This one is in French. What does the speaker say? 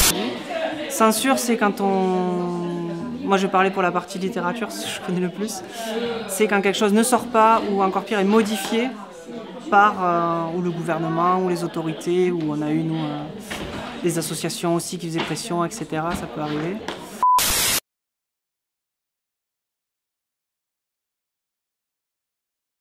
Censure, c'est quand on... Moi, je vais parler pour la partie littérature, si je connais le plus. C'est quand quelque chose ne sort pas, ou encore pire, est modifié par ou le gouvernement, ou les autorités, ou on a eu, nous, des associations aussi qui faisaient pression, etc. Ça peut arriver.